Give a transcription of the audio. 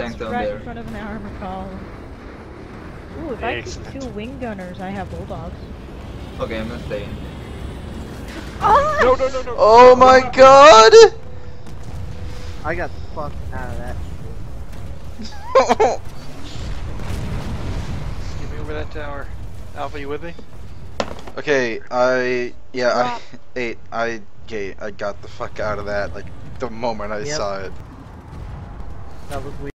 tank down right there. in front of an armor column. Ooh, if I keep 2 wing gunners, I have bulldogs. Okay, I'm gonna stay in. Oh! No. Oh my god! I got the fuck out of that shit. Get me over that tower. Alpha, you with me? Okay, I got the fuck out of that like the moment I Yep. saw it. That was weird.